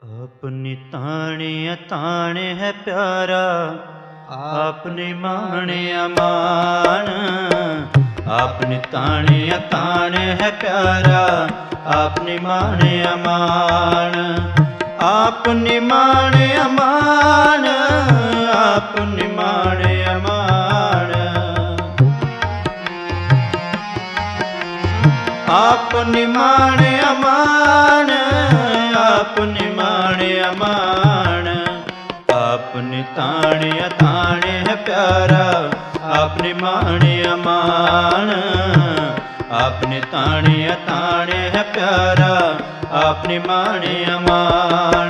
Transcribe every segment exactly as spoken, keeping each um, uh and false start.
अपनी ताणे ताणे है प्यारा, आपने माने अमान। अपनी ताणे ताणे है प्यारा, आपने माने अमान। आपने माने अमान, आपने माने अमान। आपने माने अमान, आपने माने अमान। आपने ताणे ताणे है प्यारा, आपने माने अमान। आपने ताणे ताणे है प्यारा, आपने माने अमान।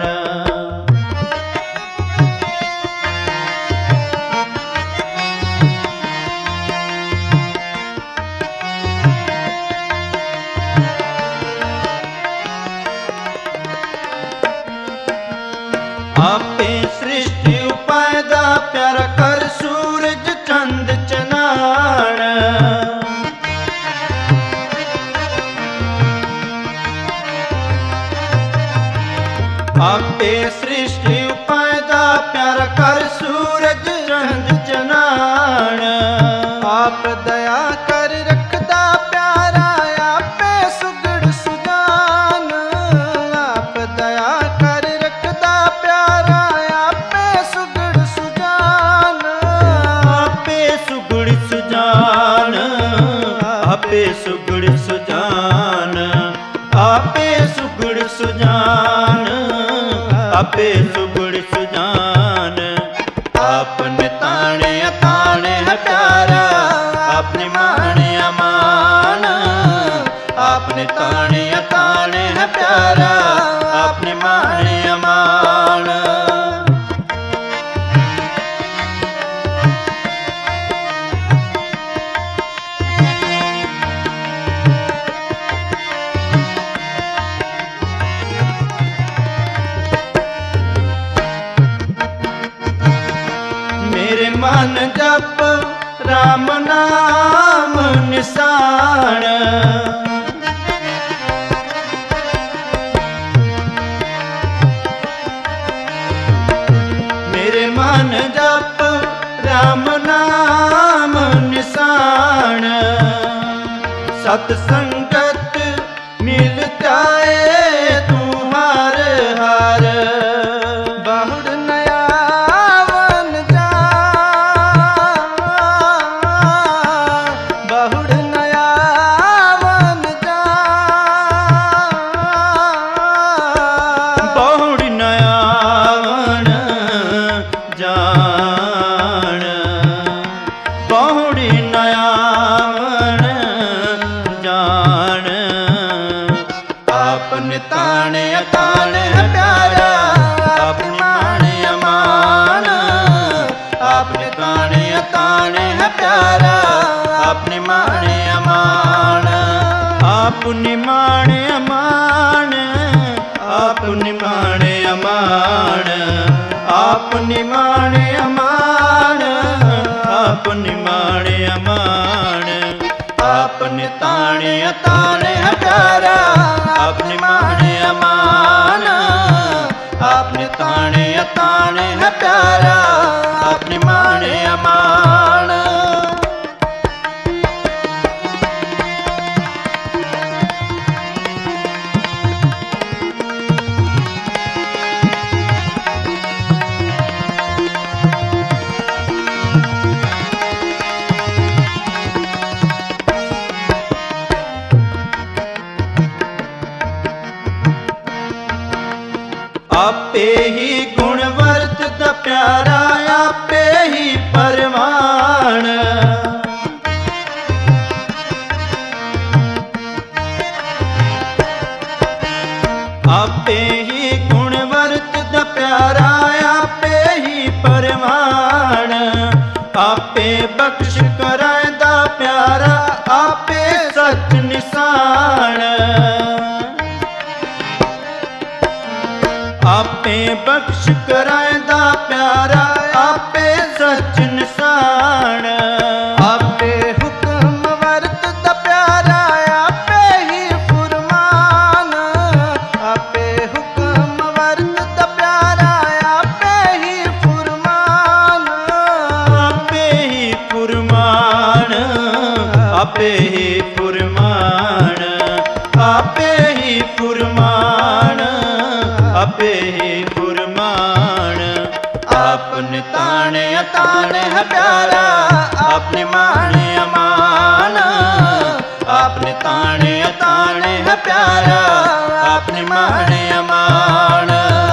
आपे सृष्टि उपायदा प्यारा कर सूरज चंद चनाण। आपे सृष्टि उपायदा प्यारा कर सूरज चंद चनाण। आप दया कर रखदा प्यारा, आपे सुगड़ सुजान। आप दया कर रखदा प्यारा, आपे सुगड़ सुजान। आपे सुगड़ सुजान, आपे सुगड़ सुजान। आपे सुगड़ सुजान, आपे सुगड़ सुजान। आपने ताणे ताणे है प्यारा, आपने माने अमान। आपने ताणे ताणे है प्यारा, आपने माने अमान। मेरे मन जप राम नाम निशान। मेरे मन जप राम नाम निशान। सत्संगत मिल जाए तू हर हर। बहुड़ नया वन जा, बहुड़ नया वन जा। बहुड़ नया वन जान। बहुड़ नया वन जान। आपने ताणे ताणे प्यारा, आपने माने अमान। आपने ताणे ताणे है प्यारा, आपने माने अमान। आपने माने अमान, आपने माने अमान। आपने माने अमान, आपने माने अमान। आपने ताणे ताणे है प्यारा, आपने माने अमान। आपने ताणे ताणे है प्यारा, आपने माने अमान। आपे ही गुण वर्त प्यारा, आपे ही परमाण। आपे ही गुण वर्त प्यारा, आपे ही परमाण। आपे बख्श करांदा प्यारा, आपे सच निशान। आपे बख्श करांदा प्यारा, आपे सच निशान। आपे हुक्म वर्त प्यारा, आपे ही फुरमान। आपे हुक्म वर्त आपे ही फुरमान, आपे ही फुरमान, आपे ही फुरमान। आपने ताने ताने है प्यारा, आपने माने अमान, आपने ताने ताने है प्यारा, आपने माने अमान।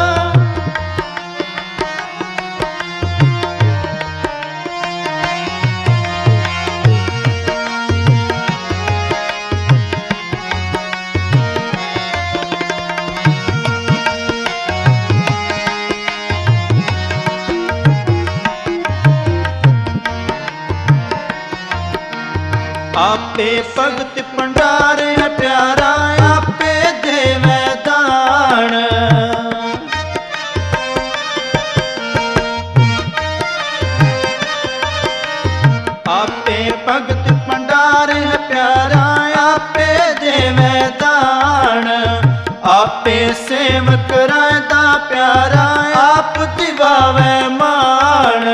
आपे भगत भंडार है प्यारा, आपे देवे दान। आपे भगत भंडार है प्यारा, आपे देवे दान। आपे सेवक रायदा प्यारा, आप दिवावे मान।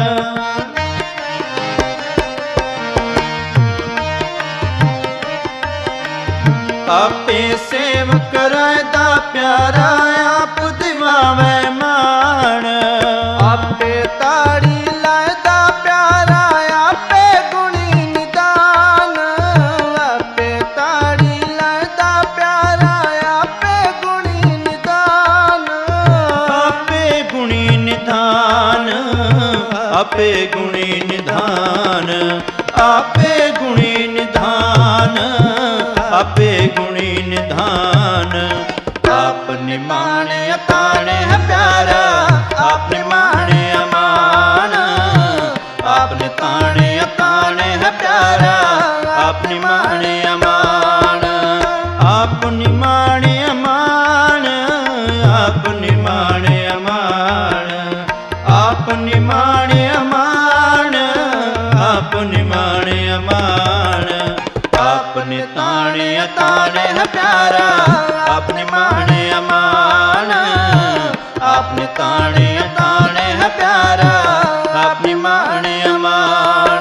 आपे सेवक रायदा प्यारा, आप दिवावे मान। आपे ताड़ी लायदा प्यारा, आपे गुणी निदान। आपे ताड़ी लायदा प्यारा, आपे गुणी निदान। आपे गुणी निदान, आपे गुणी निदान, आपे गुणी निदान, आपे गुणी निधान। आपने माने ताने है प्यारा, आपने माने अमान। आपने ताने ताने है प्यारा, आपने माने अमान। आपने माने अमान, आपने माने अमान। आपने माने अमान, आपने माने अमान। आपने ताने ताने है प्यारा, आपने माने अमान। आपने ताने ताने है प्यारा, आपने माने अमान।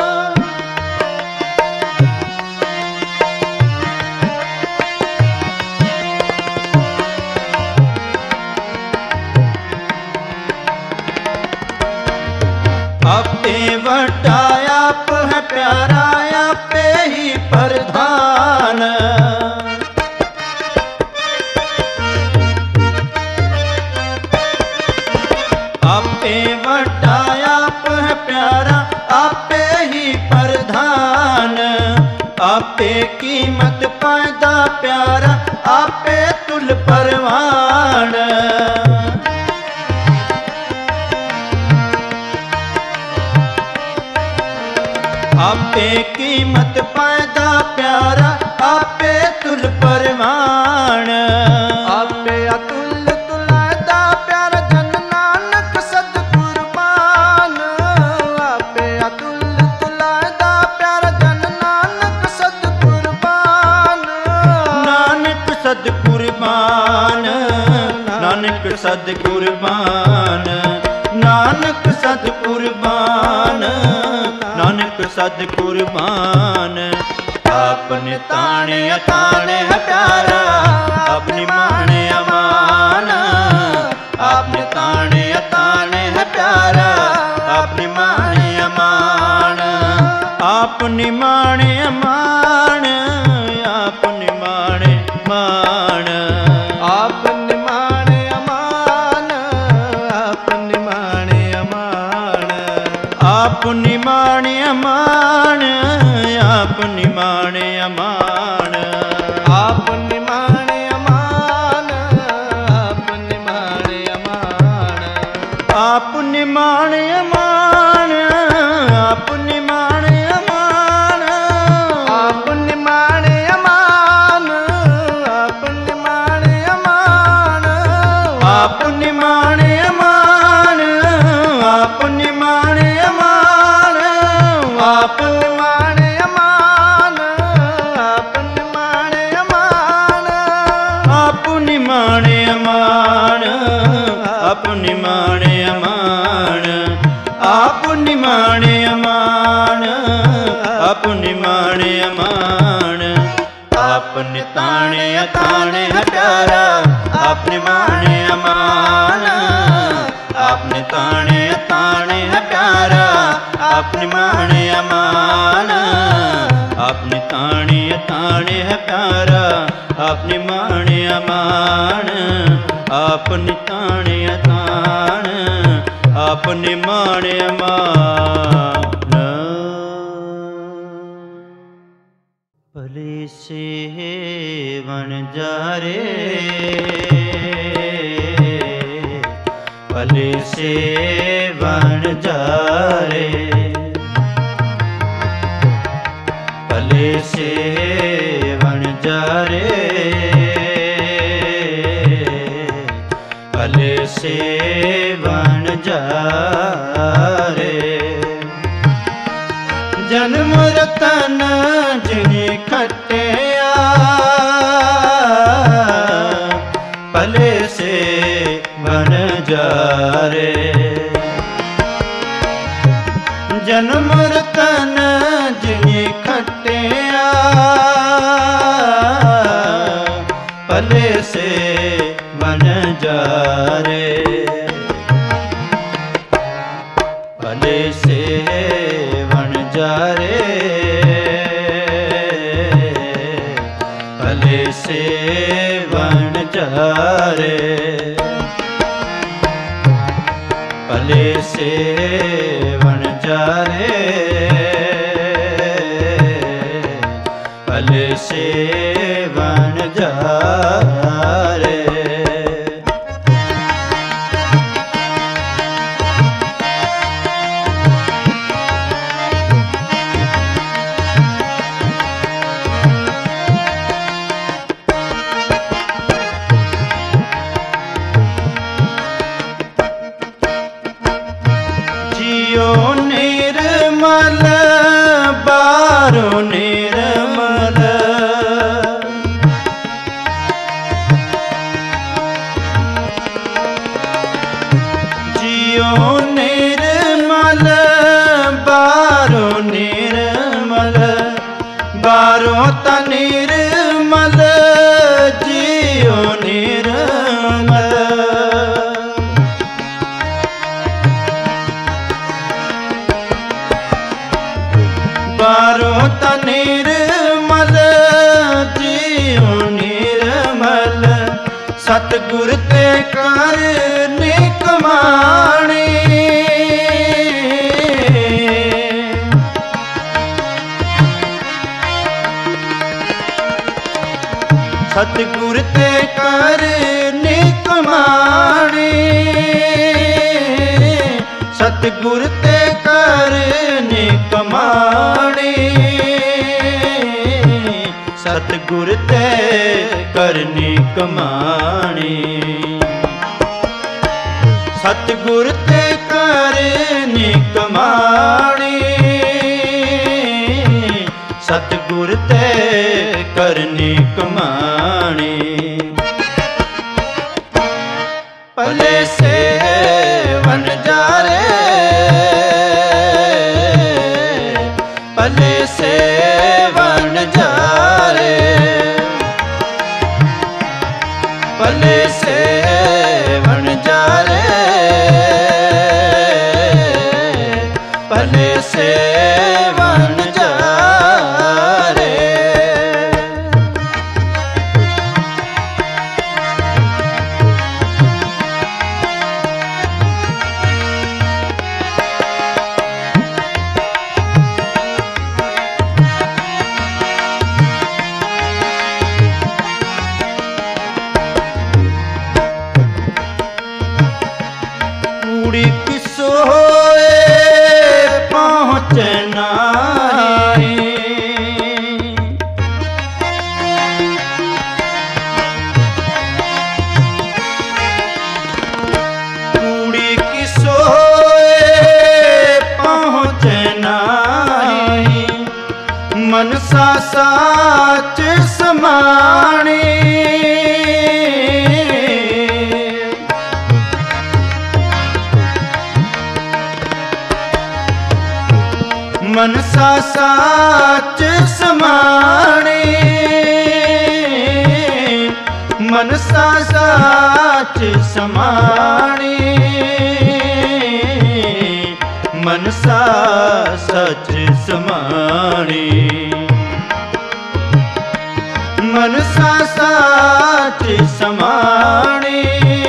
आपे वटा आप है प्यारा, आपे ही प्रधान। आपे वटा आप है प्यारा, आपे ही प्रधान। आपे कीमत पैदा प्यारा, आपे तुल परवान। आपे कीमत पैदा प्यारा, आपे तुल परवान। आपे अतुल तुलादा प्यारा, जन नानक सद कुर्बान। आपे अतुल तुलादा प्यारा, जन नानक सद कुर्बान। नानक सद कुर्बान, नानक सद कुर्बान, नानक सद कुर्बान, नानक सद कुर्बान। आपने ताने ताने है प्यारा, अपने माने अमान। आपने ताने ताने है प्यारा, अपने माने अमान। आपने माने अमान, आपने माने मान। आपने माने अमान, आपने माने अमान। आपने माने अमान, आपने माने अमान। आपने माने अमान, आपने माने अमान। आपने माने अमान, आपने माने अमान। आपने माने अमान, आपने माने अमान। आपने माने अमान, आपने माने अमान। आपने माने अमान, आपने माने अमान। आपने माने अमान, आपने माने अमान। आपने माने अमान, आपने माने ताणे ताणे है प्यारा आपने माने अमान। आपने ताणे ताणे है प्यारा आपने माने अमान। आपने ताणे ताणे है प्यारा आपने माने अमान। आपने ताणे ताण आपने माने अमान। भले से वनजारे भले से वनजारे भले से वनजारे भले से वनजारे। जन्म रतन जिने खटिया भले से वनजारे। जन्म रतन जिने खटिया भले से वनजारे। भले से वनजारे भले से वनजारे भले से वनजारे भले से वनजारे। जियो निर्मल बारो निर्मल जियो निर्मल बारो निर्मल बारो त निर्मल जियो निर्मल। बारो त निर्मल जियो निर्मल सतगुर ते कर निकमाणी। सतगुर ते कर निकमाणी। सतगुर ते कर निकमाणी। सतगुर ते करनी कमाणी। सतगुर ते करनी कमाणी। सतगुर ते करनी कमाणी। भले से वनजारे भले से वनजारे भले से वनजारे भले से वनजारे। कूड़ी किसोए पहुँचना कूड़ी किसोए पहुँचना मनसा साच समाणी। मनसा साच समाणी मनसा साच समाणी मनसा सच समाणी मनसा साच समाणी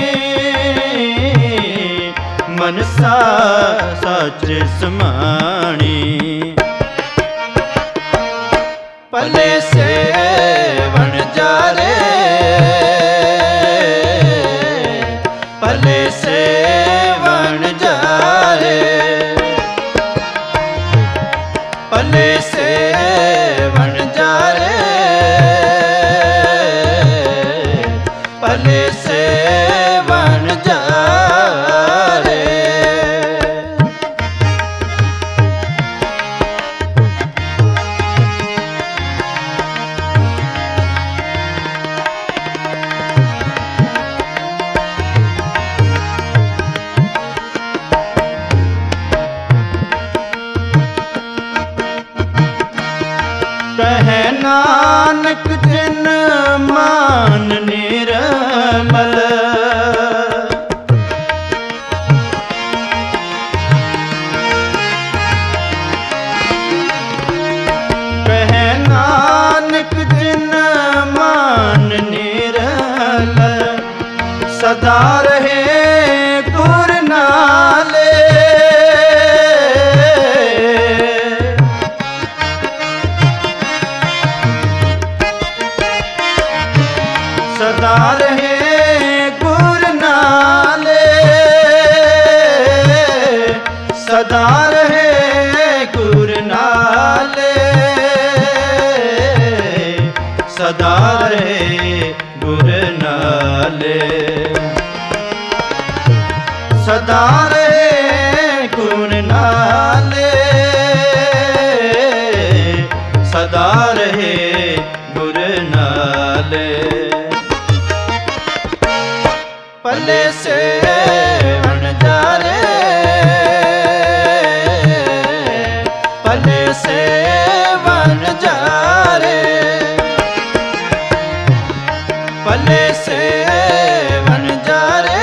मनसा सच समाणी पले से वन जारे पले से वन जारे पले से वन जारे पले से वन जारे कहे नानक जिन मान निर्मल कहे नानक जिन मान निर्मल सदा रहे गुर नाले सदा रहे गुर नाले सदा रहे गुर नाले सदा रहे गुर नाले सदा रहे गुर नाले सदा रहे गुर नाले पले से वन जारे पले से वन जारे पले से वन जारे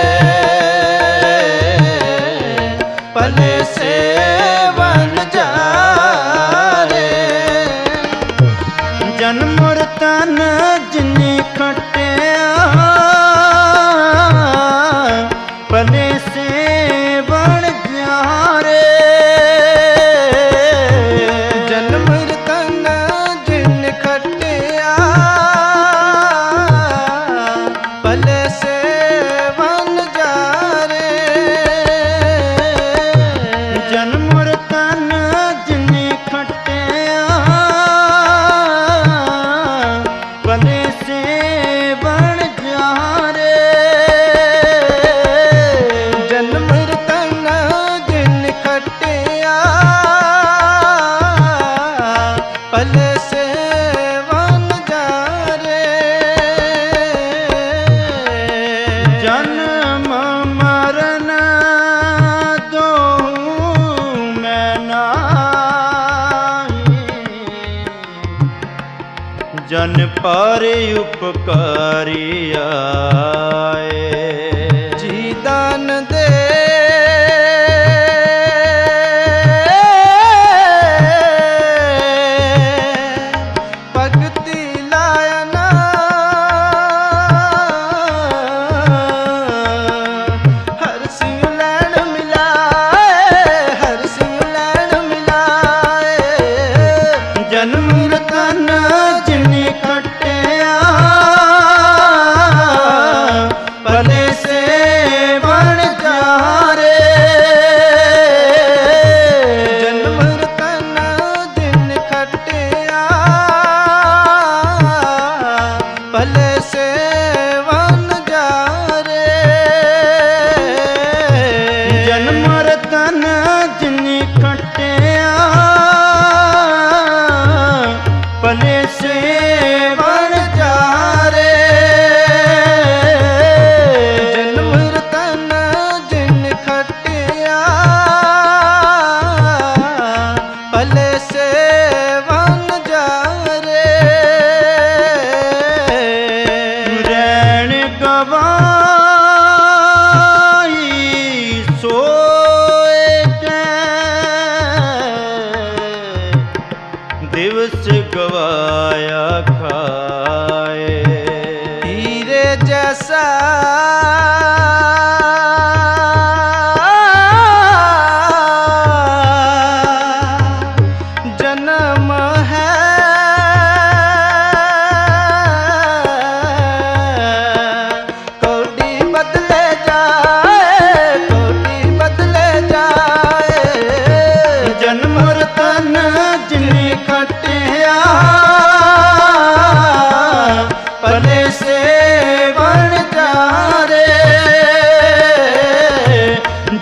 पले से वन जारे जन्म तन जिनी खटिया पले से वन जारे जन्म तन जिन खटिया पले से वन जारे जन्म तन जिन खटिया पले से वन जारे पले से वन जारे जन्म मरण दो मैं नाहीं जन पर उपकारी आए जी दान दे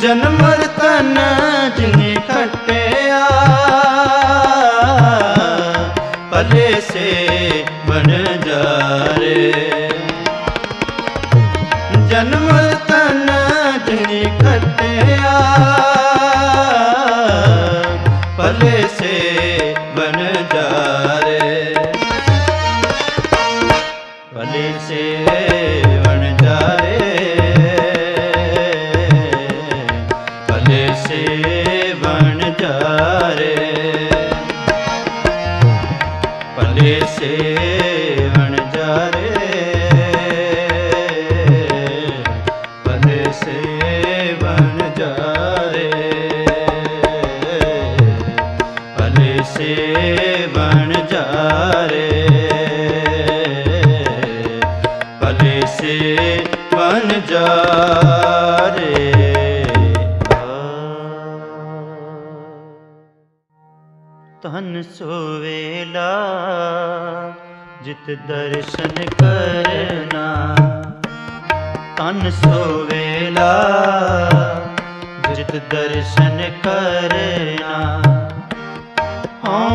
जन्म तन जिने खटिया भले से बन जारे। जन्म तन जिने खटिया भले से बन जारे। भले से बन जारे भले से बन जारे। भले से बन जारे भले से बन जारे। भले से बन जारे भले से बन जारे। तन सोवेला जित दर्शन करना। तन सोवेला जित दर्शन करना। हाँ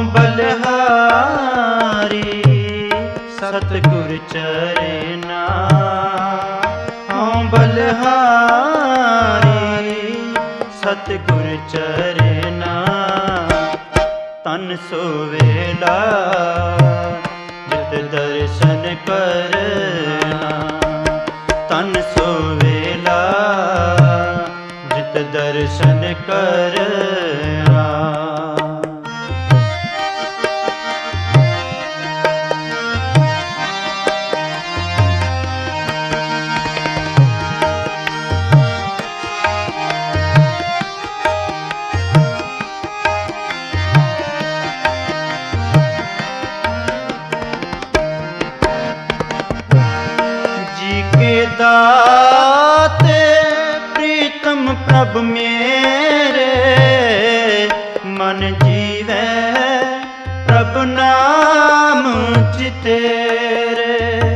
बलिहारी सतगुर चरना। हाँ बलिहारी सतगुर चरना। तन सोवेला जित दर्शन करना। तन सोवेला जित दर्शन करना। दाते प्रीतम प्रभ मेरे मन जीवे प्रभ नाम चितेरे।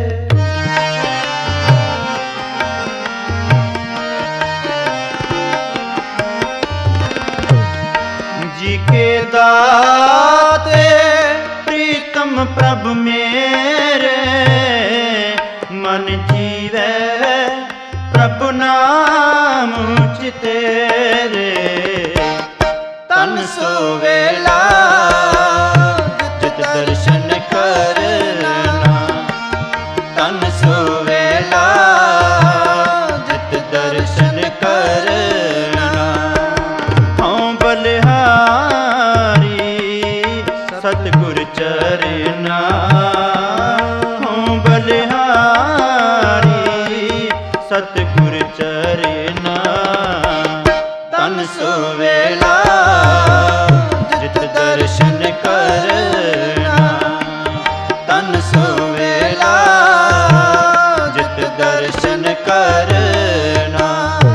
जी के दाते प्रीतम प्रभ मेरे मन जीवे प्रभु नाम चितेरे। तन सोवेला जित दर्शन करना। तन सोवेला जित दर्शन करना। हाँ बलिहारी सतगुर चरना। हाँ बलिहारी सतगुर चरना। तन सोवेला जित दर्शन करना। तन सोवेला जित दर्शन करना।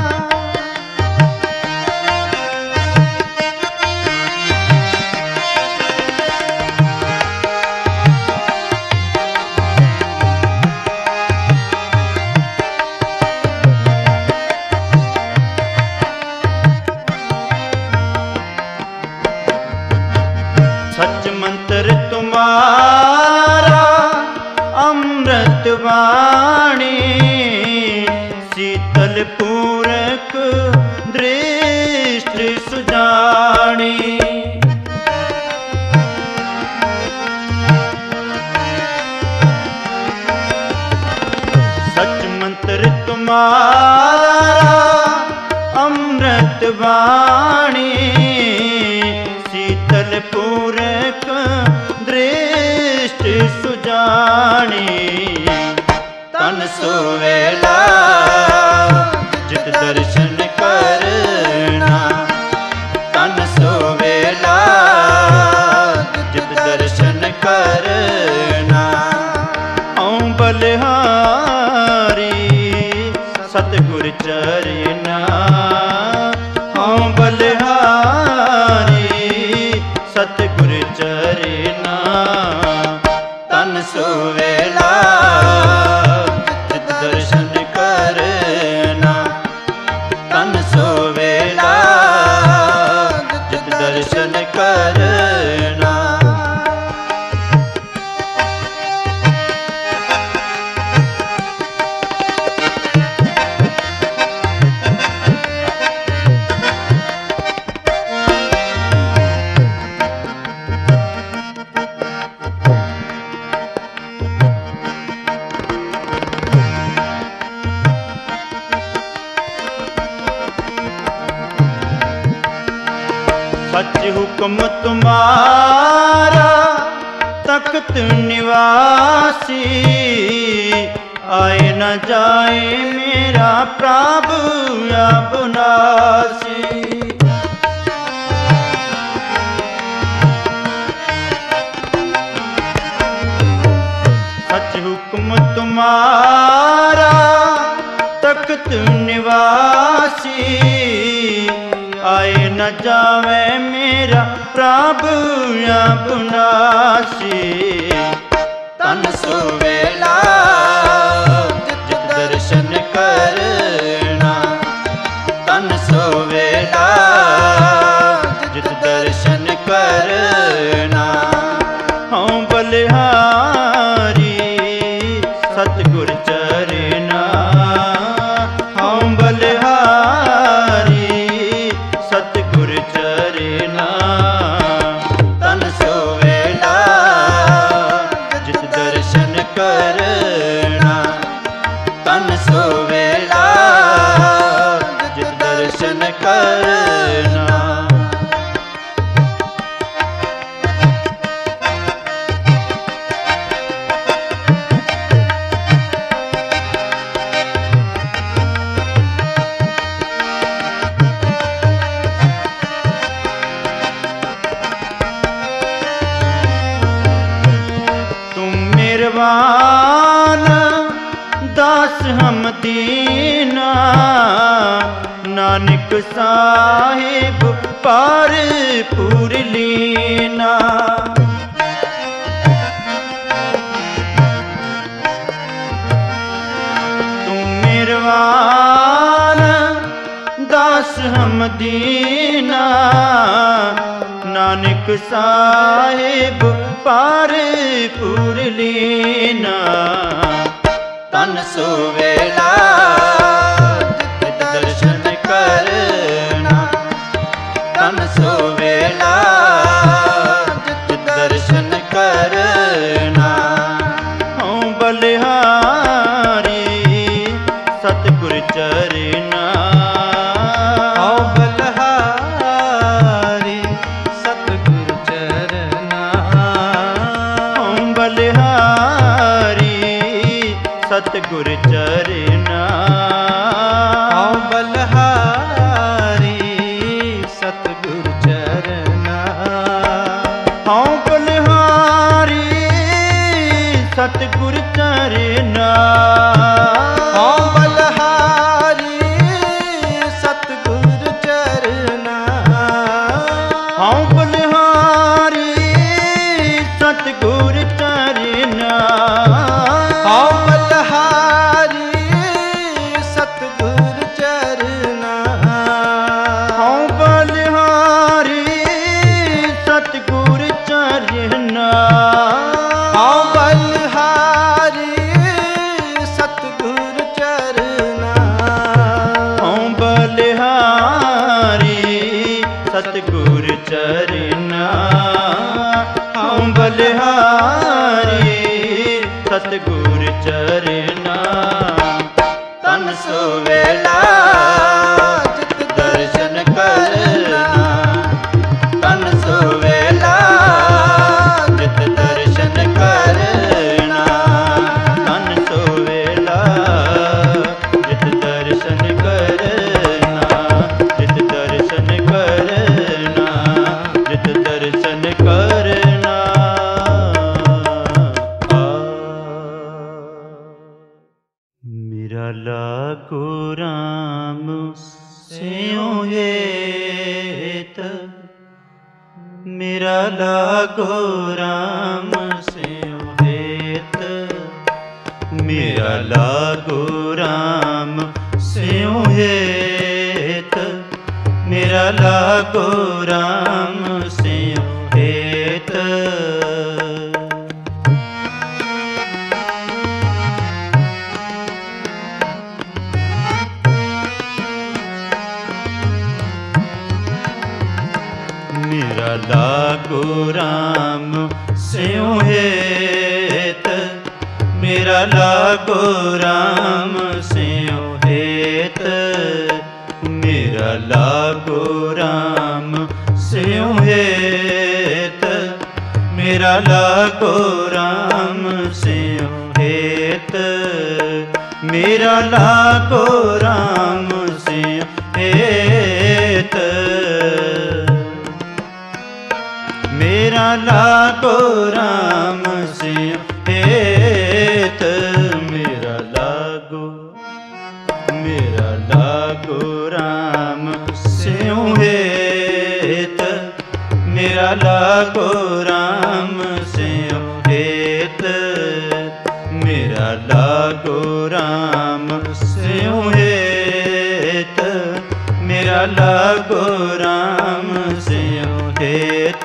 सच मंत्र तुम्हारा अमृत वाणी। शीतल पूरक दृष्टि सुजानी। सच मंत्र तुम्हारा अमृत वाणी। शीतल पूरक दृष्टि सुजानी। तन सोवेला जित दर्शन करना। तन सोवेला जित दर्शन करना। हाँ बलिहारी सतगुर चरना। हाँ बलिहारी सतगुर चरना। तन सोवेला जित दर्शन करना। तन सोवेला सच हुक्म तुम्हारा तख्त निवासी, आए न जाए मेरा प्रभु अविनाशी। सच हुक्म तुम्हारा तख्त निवासी, आए न जावे मेरा प्रभु अविनाशी। तन सुवेला जित दर्शन करना, तन सुवेला जित दर्शन करना। हाँ बलिहारी सतगुर चरना, हाँ बलिहारी सतगुर चरना। तन सुवेला जित दर्शन करना, तन सुवेला जित दर्शन करना। दास हम दीना, नानक साहिब पार पूर लीना। तुम मेरवान दास हम दीना, नानक साहिब पार पूर लीना। तन सुवेला जित दर्शन करना, तन सुवेला जित दर्शन करना। हाँ बलिहारी सतगुर चरना, हाँ बलिहारी सतगुर चरना। हाँ बलिहारी सतगुर चरना, हाँ बलिहारी सतगुर चरना। हाँ बलिहारी सतगुर चरना, हाँ बलिहारी सतगुर चरना। हाँ बलिहारी सतगुर चरना, हाँ बलिहारी सतगुर चरना। हाँ बलिहारी सतगुर चरना, हाँ बलिहारी सतगुर चरना। हाँ बलिहारी सतगुर चरना, हाँ बलिहारी सतगुर चरना। तन सुवेला जित दर्शन करना, तन सुवेला जित दर्शन करना। तन सुवेला जित दर्शन करना, जित दर्शन करना, जित दर्शन करना। मेरा लागो राम स्यों हेत, मेरा लागो राम स्यों हेत। मेरा लागो राम स्यों हेत, मेरा लागो राम स्यों हेत। मेरा लागो राम स्यों हेत, मेरा लागो राम स्यों हेत। मेरा लागो राम स्यों हेत मेरा लागो राम स्यों हेत मेरा लागो राम स्यों हेत मेरा लागो राम स्यों हेत मेरा लागो मेरा लागो राम स्यों हेत मेरा लागो राम स्यों हेत मेरा लागो राम स्यों हेत मेरा लागो राम स्यों हेत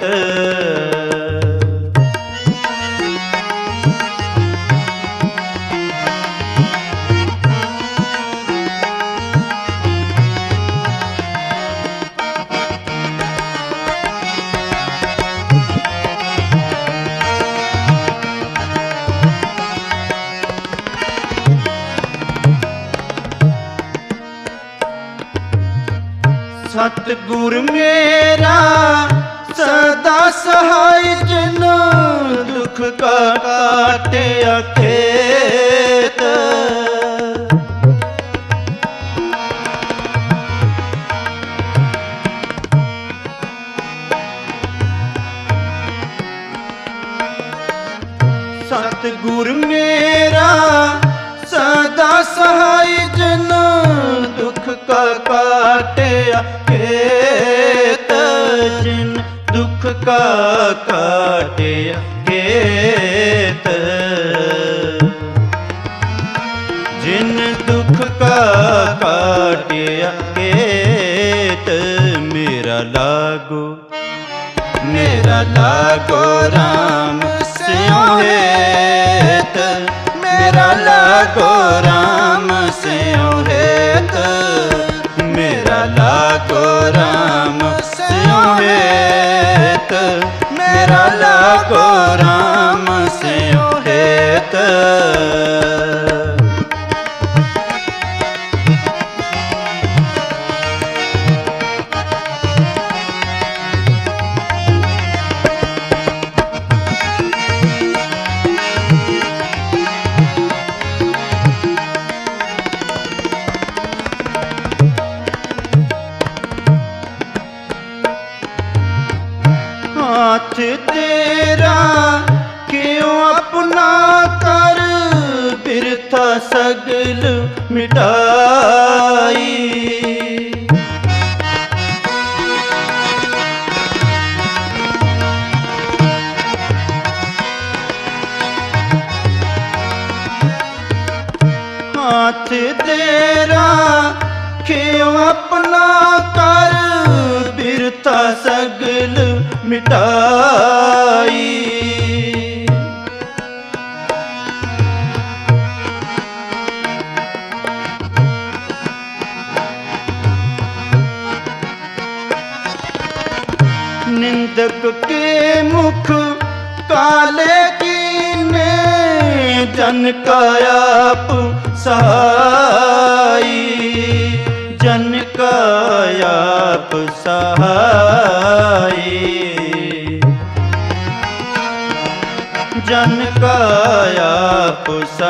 सतगुर मेरा सदा सहाय जन दुख का काटे अखेत सतगुर मेरा सदा सहाय जन दुख का काटे अखेत जिन दुख का काटे अखेत जिन दुख का काटे अखेत मेरा लागो मेरा लागो राम स्यों हेत मेरा लागो राम स्यों हेत मेरा लागो राम स्यों हेत मेरा लागो राम स्यों हेत हाथ तेरा क्यों अपना कर बिरथा सगल मिटाई हाथ तेरा क्यों अपना कर बिरथा सगल मिटाई निंदक के मुख काले कीने जन का आप सहाई जन का आप सहाई जन का आप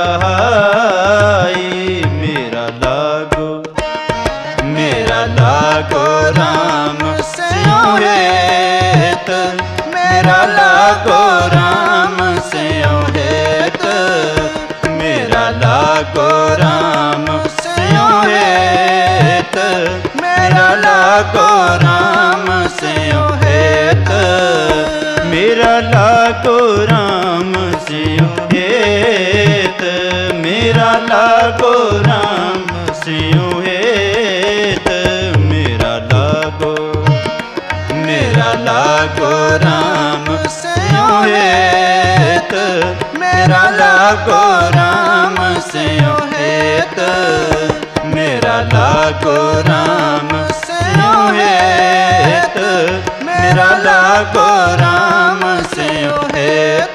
सहाई मेरा लागो मेरा लागो राम स्यों हेत मेरा लागो राम स्यों हेत मेरा लागो राम स्यों हेत मेरा लागो राम स्यों हेत मेरा लागो राम स्यों हेत मेरा लागो राम स्यों हेत मेरा लागो मेरा लागो राम स्यों हेत मेरा लागो राम स्यों हेत मेरा लागो राम स्यों हेत मेरा लागो राम स्यों हेत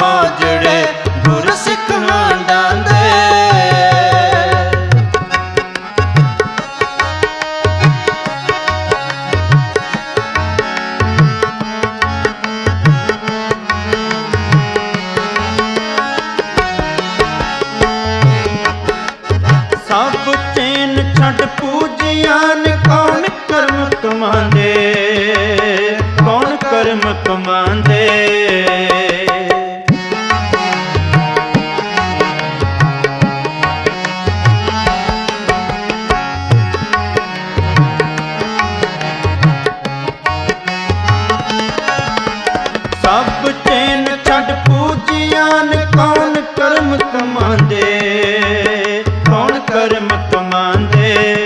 ਮੋਜੜੇ ਗੁਰ ਸਿੱਖ ਹਾਂਡਾਂਦੇ। ਸਭ ਚੈਨ ਛੱਡ ਪੂਜਿਆਨ ਕੌਣ ਕਰਮ ਕਮਾਂਦੇ, ਕੌਣ ਕਰਮ ਕਮਾਂਦੇ। ਸਭ ਚੈਨ ਛੱਡ ਪੂਜਿਆਨ ਕੌਣ ਕਰਮ ਕਮਾਂਦੇ, ਕੌਣ ਕਰਮ ਕਮਾਂਦੇ।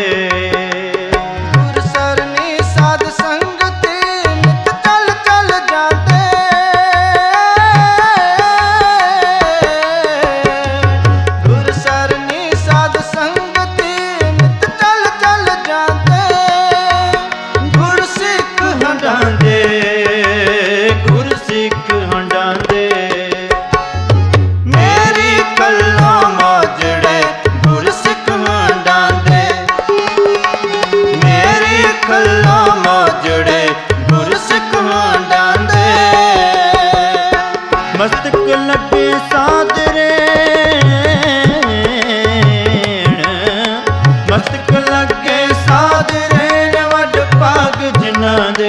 ਗੁਰ ਸਰਨੀ ਸਾਧ ਸੰਗਤ ਨਿਤ ਚੱਲ ਚੱਲ ਜਾਂਦੇ। ਗੁਰ ਸਰਨੀ ਸਾਧ ਸੰਗਤ ਨਿਤ ਚੱਲ ਚੱਲ ਜਾਂਦੇ। ਗੁਰ ਸਿੱਖ ਹੰਡਾਂਦੇ, ਗੁਰ ਸਿੱਖ ਹੰਡਾਂਦੇ। ਮੇਰੀ ਕਲੋ ਮੋਜੜੇ ਗੁਰ ਸਿੱਖ ਹਾਂਡਾਂਦੇ। ਮੇਰੀ ਕਲੋ ਮੋਜੜੇ ਗੁਰ ਸਿੱਖ ਹਾਂਡਾਂਦੇ। ਮਸਤਕ ਲੱਗੇ ਸਾਦਰੇ, ਮਸਤਕ ਲੱਗੇ ਸਾਦਰੇ ਵੱਡ ਭਾਗ ਜਿਨ੍ਹਾਂ ਦੇ।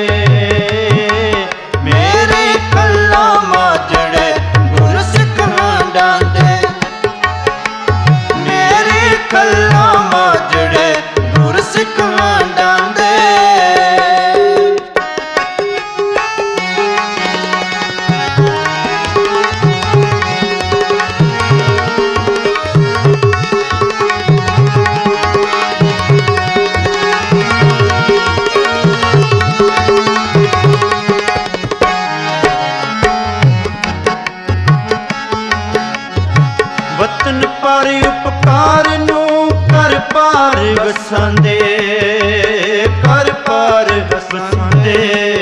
ਮੇਰੀ ਕਲੋ ਮੋਜੜੇ ਗੁਰ ਸਿੱਖ ਹਾਂਡਾਂਦੇ। ਮੇਰੀ ਕਲੋ ਮੋਜੜੇ ਗੁਰ ਸਿੱਖ ਹਾਂਡਾਂਦੇ। ਵਤਨ ਪਰ ਉਪਕਾਰ ਨੂੰ ਕਰ ਪਾਰ ਵਸਾਂਦੇ, ਕਰ ਪਾਰ ਵਸਾਂਦੇ।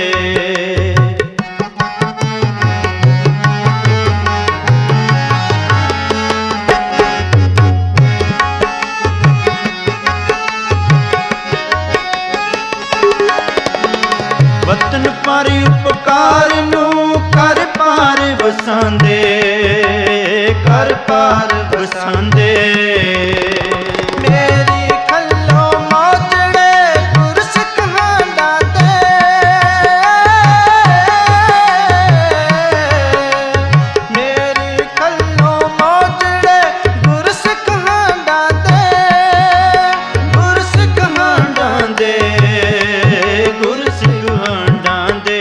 ਵਤਨ ਪਰ ਉਪਕਾਰ ਨੂੰ ਕਰ ਪਾਰ ਵਸਾਂਦੇ, ਕਰ ਪਾਰ ਵਸਾਂਦੇ। ਮੇਰੀ ਖੱਲੋ ਮੋਜੜੇ ਗੁਰ ਸਿੱਖ ਹਾਂਡਾਂਦੇ। ਮੇਰੀ ਖੱਲੋ ਮੋਜੜੇ ਗੁਰ ਸਿੱਖ ਹਾਂਡਾਂਦੇ। ਗੁਰ ਸਿੱਖ ਹਾਂਡਾਂਦੇ, ਗੁਰ ਸਿੱਖ ਹਾਂਡਾਂਦੇ।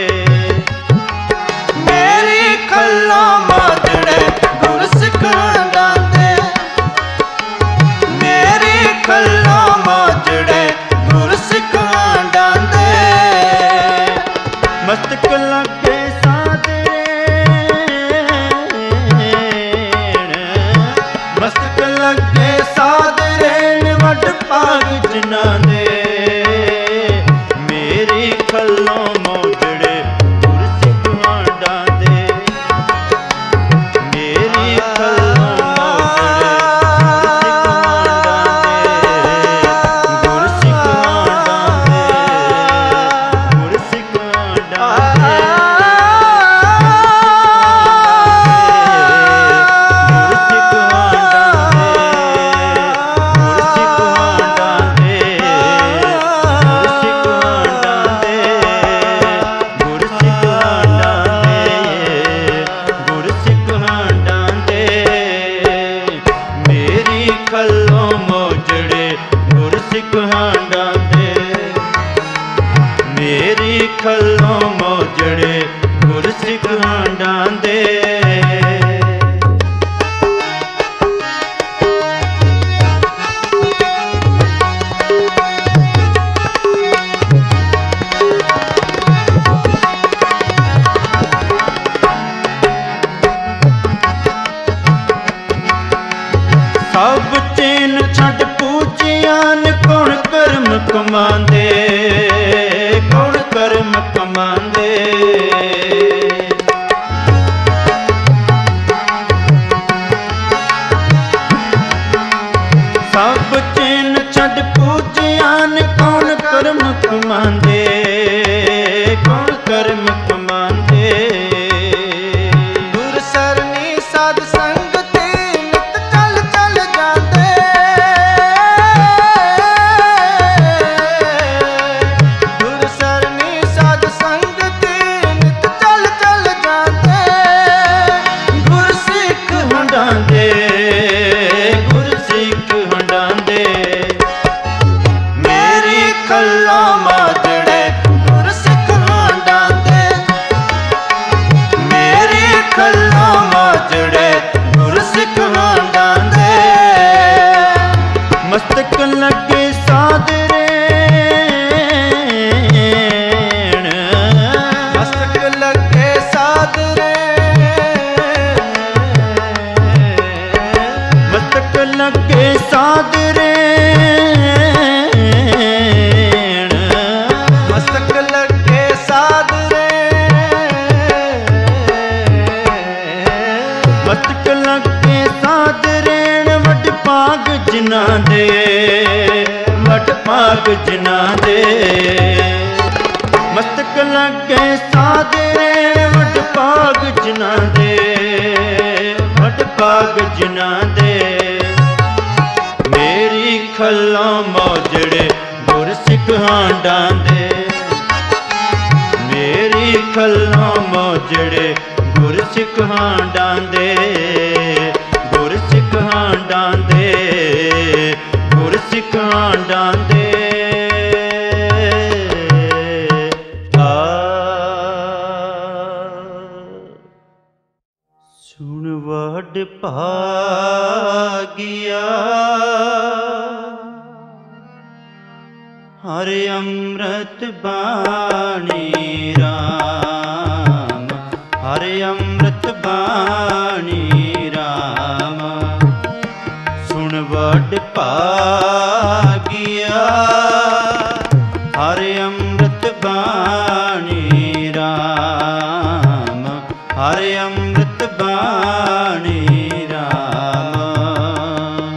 ਮੇਰੀ ਖੱਲੋ ਮੋਜੜੇ ਗੁਰ ਸਿੱਖ ਹਾਂਡਾਂਦੇ। ਮੇਰੀ ਖੱਲੋ ਮੋਜੜੇ ਗੁਰ ਸਿੱਖ ਹਾਂਡਾਂਦੇ। ਮਸਤਕ ਲੱਗੇ ਸਾਦਰੇ, ਮਸਤਕ ਲੱਗੇ ਸਾਦਰੇ ਵੱਡ ਭਾਗ ਜਿਨ੍ਹਾਂ ਦੇ। ਮੇਰੀ ਖੱਲੋ ਮੋਜੜੇ ਗੁਰ ਸਿੱਖ ਹਾਂਡਾਂਦੇ। ਮੇਰੀ ਖੱਲੋ ਮੋਜੜੇ ਗੁਰ ਸਿੱਖ ਹਾਂਡਾਂਦੇ। ਗੁਰ ਸਿੱਖ ਹਾਂਡਾਂਦੇ, ਗੁਰ ਸਿੱਖ ਹਾਂਡਾਂਦੇ। ਗੁਰ ਸਿੱਖ ਹਾਂਡਾਂਦੇ, ਗੁਰ ਸਿੱਖ ਹਾਂਡਾਂਦੇ। ਗੁਰ ਸਿੱਖ ਹਾਂਡਾਂਦੇ, ਗੁਰ ਸਿੱਖ ਹਾਂਡਾਂਦੇ। ਮੇਰੀ ਖੱਲੋ ਮੋਜੜੇ ਗੁਰ ਸਿੱਖ ਹਾਂਡਾਂਦੇ। ਮੇਰੀ ਖੱਲੋ ਮੋਜੜੇ ਗੁਰ ਸਿੱਖ ਹਾਂਡਾਂਦੇ। ਸਭ ਚੈਨ ਛੱਡ ਪੂਜਿਆਨ ਕੌਣ ਕਰਮ ਕਮਾਂਦੇ, ਕੌਣ ਕਰਮ ਕਮਾਂਦੇ। ਸਾਧ ਰੇਣ, ਮਸਤਕ ਲੱਗੇ ਸਾਧ ਮਸਤਕ ਲੱਗੇ ਸਾਧ ਰੇਣ, ਵੱਡ ਭਾਗ ਜਿਨ੍ਹਾਂ ਦੇ, ਵੱਡ ਭਾਗ ਜਿਨ੍ਹਾਂ ਦੇ। ਮਸਤਕ ਲੱਗੇ ਸਾਧ ਰੇਣ, ਵੱਡ ਭਾਗ ਜਿਨ੍ਹਾਂ ਦੇ, ਵੱਡ ਭਾਗ ਜਿਨ੍ਹਾਂ ਦੇ। ਮੇਰੀ ਖੱਲਾਂ ਮੌਜੜੇ ਗੁਰ ਸਿੱਖ ਹਾਂਡਾਂ ਦੇ, ਮੇਰੀ ਖੱਲਾਂ ਮੌਜੜੇ ਗੁਰ ਸਿੱਖ ਹਾਂਡਾਂ ਦੇ, ਗੁਰ ਸਿੱਖ ਹਾਂਡਾਂ ਦੇ, ਗੁਰ ਸਿੱਖ ਹਾਂਡਾਂ ਦੇ। ਆ ਸੁਣ ਵੱਡ ਭਾਗਿਆ, ਹਰਿ ਅੰਮ੍ਰਿਤ ਬਾਣੀ ਰਾਮ, ਹਰਿ ਅੰਮ੍ਰਿਤ ਬਾਣੀ ਰਾਮ। ਸੁਣ ਵੱਡ ਭਾਗਿਆ, ਹਰਿ ਅੰਮ੍ਰਿਤ ਬਾਣੀ ਰਾਮ, ਹਰਿ ਅੰਮ੍ਰਿਤ ਬਾਣੀ ਰਾਮ।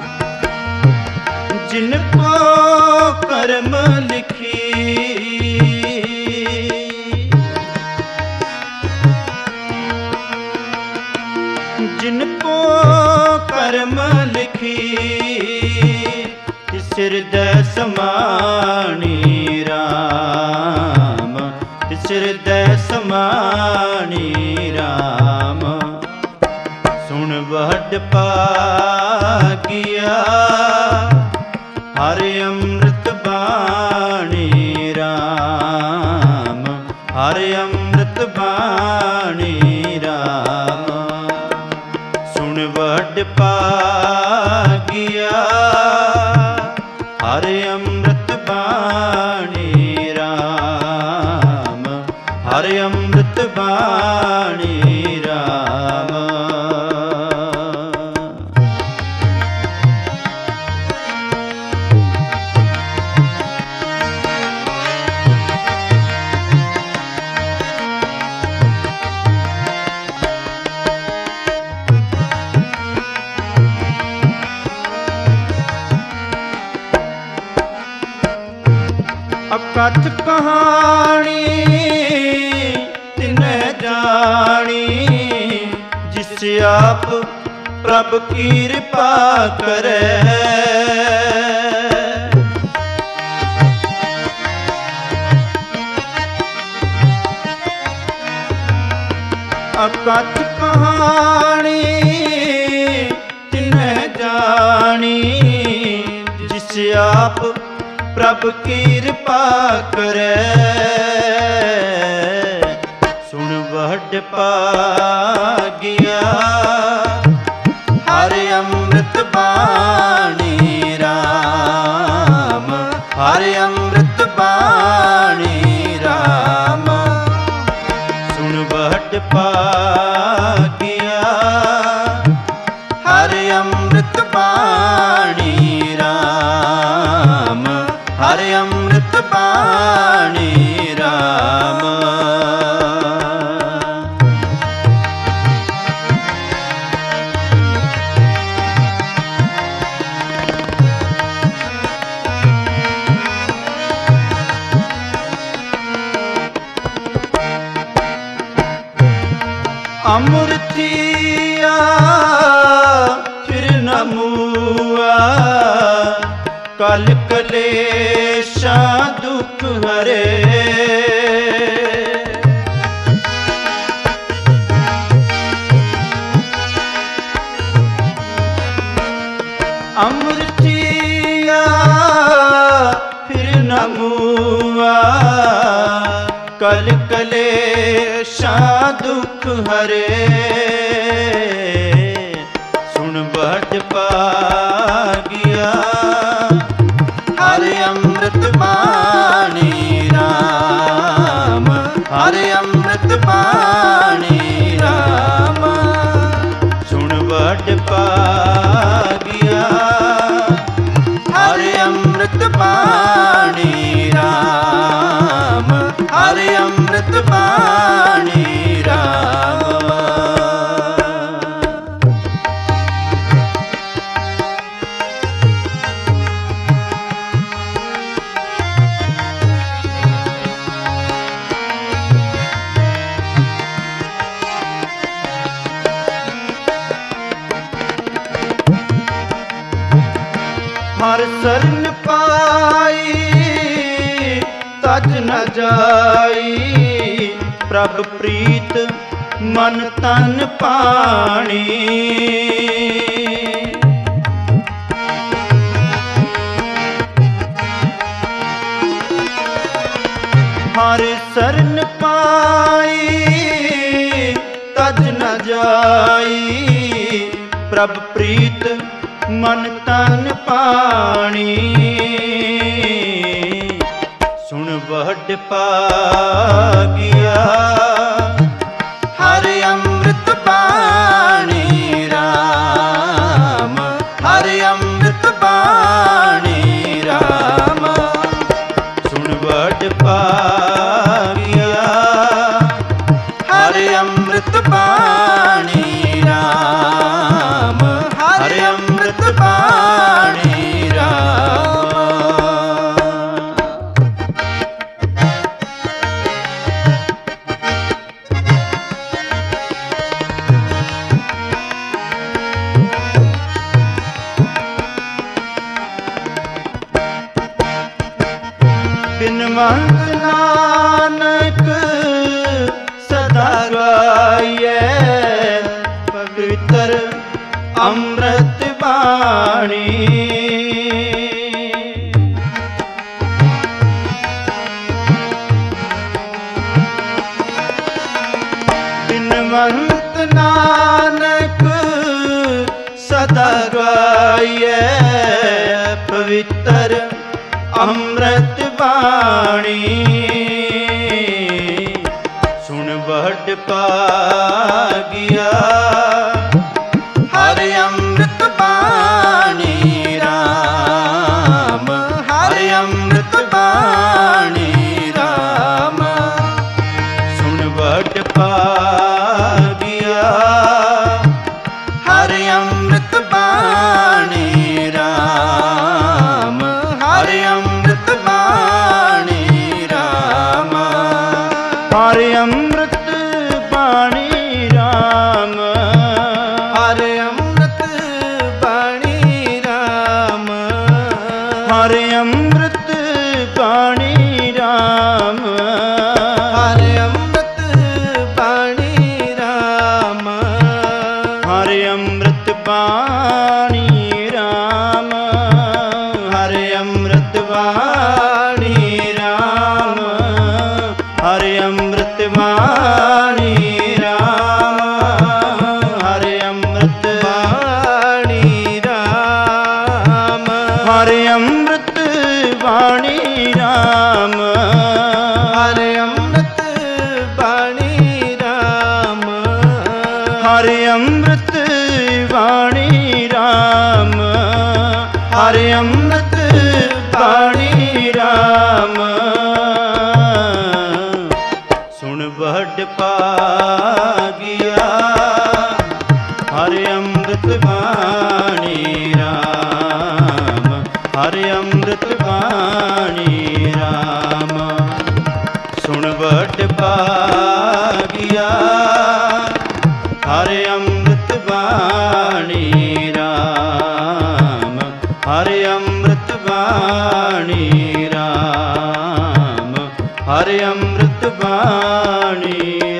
ਜਿਨ ਕੋ ਕਰਮ ਲਿਖੀ, ਜਿਨ ਕੋ ਕਰਮ ਲਿਖੀ, ਤਿਸ ਹਿਰਦੈ ਸਮਾਣੀ ਰਾਮ, ਤਿਸ ਹਿਰਦੈ ਸਮਾਣੀ ਰਾਮ। ਸੁਣ ਵੱਡ ਭਾਗਿਆ, ਹਰਿ ਅੰਮ੍ਰਿਤ ਬਾਣੀ ਰਾਮ, ਹਰਿ ਅੰਮ੍ਰਿਤ ਬਾਣੀ ਰਾਮ। ਸੁਣ ਵੱਡ ਭਾਗਿਆ, ਹਰਿ ਅੰਮ੍ਰਿਤ ਬਾਣੀ ਰਾਮ, ਹਰਿ ਅੰਮ੍ਰਿਤ ਬਾਣੀ ਰਾਮ। ਅਕਥ ਕਹਾਣੀ ਤਿਨੈ ਜਾਣੀ, ਜਿਸ ਆਪ ਪ੍ਰਭ ਕਿਰਪਾ ਕਰੈ। ਅਕਥ ਕਹਾਣੀ ਤਿਨੈ ਜਾਣੀ, ਜਿਸ ਆਪ ਪ੍ਰਭ ਕਿਰਪਾ ਕਰੈ। ਸੁਣ ਵੱਡ ਭਾਗਿਆ, ਹਰਿ ਅੰਮ੍ਰਿਤ ਬਾਣੀ ਰਾਮ, ਹਰਿ ਅੰਮ੍ਰਿਤ ਬਾਣੀ ਰਾਮ। ਸੁਣ ਵੱਡ ਭਾਗਿਆ, ਹਰਿ ਅੰਮ੍ਰਿਤ ਬਾਣੀ ਰਾਮ, ਹਰਿ ਅੰਮ੍ਰਿਤ ਬਾਣੀ ਰਾਮ। ਅੰਮ੍ਰਿਤੀਆ ਫਿਰ ਨ ਮੂਆ, ਕਲ ਕਲੇਸ਼ਾਂ ਦੁਖ ਹਰੇ। ਅੰਮ੍ਰਿਤੀਆ ਫਿਰ ਨ ਮੂਆ, ਕਲ ਕਲੇਸ਼ਾਂ ਦੁਖ ਹਰੇ। ਸੁਣ ਵੱਡ ਭਾਗਿਆ, ਹਰਿ ਅੰਮ੍ਰਿਤ ਬਾਣੀ ਰਾਮ, ਹਰਿ ਅੰਮ੍ਰਿਤ ਬਾਣੀ ਰਾਮ। ਸੁਣ ਵੱਡ ਭਾਗਿਆ, ਹਰ ਸਰਨ ਪਾਈ ਤਜ ਨ ਜਾਈ, ਪ੍ਰਭ ਪ੍ਰੀਤ ਮਨ ਤਨ ਪਾਣੀ। ਹਰ ਸਰਨ ਪਾਈ ਤਜ ਨ ਜਾਈ, ਪ੍ਰਭ ਪ੍ਰੀਤ ਮਨ ਤਨ ਪਾਣੀ। ਸੁਣ ਵਡ ਪਾਗਿਆ ਹਰ ਅੰਮ੍ਰਿਤ ਬਾਣੀ ਰਾਮ, ਹਰ ਅੰਮ੍ਰਿਤ ਬਾਣੀ ਰਾਮ। ਸੁਣ ਵਡ ਪਾਗਿਆ ਹਰ ਅੰਮ੍ਰਿਤ ਬਾਣੀ ਰਾਮ, ਹਰ ਅੰਮ੍ਰਿਤ ਬਾਣੀ ਰਾਮ। ਬਿਨਵੰਤ ਨਾਨਕ ਸਦਾ ਗਾਈਐ, ਪਵਿੱਤਰ ਅੰਮ੍ਰਿਤ ਬਾਣੀ। ਬਿਨਵੰਤ ਨਾਨਕ ਸਦਾ ਗਾਈਐ, ਪਵਿੱਤਰ ਅੰਮ੍ਰਿਤ ਬਾਣੀ। ਸੁਣ ਵਡ ਪਾਗਿਆ ਹਰ ਅੰਮ੍ਰਿਤ ਬਾਣੀ ਰਾਮ, ਹਰ ਅੰਮ੍ਰਿਤ ਬਾਣੀ ਰਾਮ। ਸੁਣ ਵਡ ਪਾਗਿਆ ਹਰ ਅੰਮ੍ਰਿਤ ਬਾਣੀ ਰਾਮ, ਹਰ ਅੰਮ੍ਰਿਤ ਬਾਣੀ ਰਾਮ। ਹਰ ਅੰਮ੍ਰਿਤ ਬਾਣੀ ਰਾਮ, ਹਰ ਅੰਮ੍ਰਿਤ ਬਾਣੀ ਰਾਮ। ਹਰ ਅੰਮ੍ਰਿਤ ਬਾਣੀ ਰਾਮ, ਹਰ ਅੰਮ੍ਰਿਤ ਬਾਣੀ ਰਾਮ। ਹਰ ਅੰਮ੍ਰਿਤ ਬਾਣੀ ਰਾਮ, ਹਰ ਅੰਮ੍ਰਿਤ ਬਾਣੀ ਰਾਮ, ਹਰ ਅੰਮ੍ਰਿਤ ਬਾਣੀ ਰਾਮ, ਹਰ ਅੰਮ੍ਰਿਤ ਬਾਣੀ ਰਾਮ। ਹਰ ਅੰਮ੍ਰਿਤ ਬਾਣੀ ਰਾਮ, ਹਰ ਅੰਮ੍ਰਿਤ ਬਾਣੀ ਰਾਮ। ਹਰ ਅੰਮ੍ਰਿਤ ਬਾਣੀ ਰਾਮ, ਹਰ ਅੰਮ੍ਰਿਤ ਬਾਣੀ ਰਾਮ। ਸੁਣ ਵਡ ਪਾਗਿਆ ਹਰ ਅੰਮ੍ਰਿਤ ਬਾਣੀ ਰਾਮ, ਹਰ ਅੰਮ੍ਰਿਤ ਬਾਣੀ ਰਾਮ। ਸੁਣ ਵਡ ਪਾਗਿਆ ਹਰ ਅੰਮ੍ਰਿਤ ਬਾਣੀ ਰਾਮ, ਹਰ ਅੰਮ੍ਰਿਤ ਬਾਣੀ ਰਾਮ, ਹਰ ਅੰਮ੍ਰਿਤ ਬਾਣੀ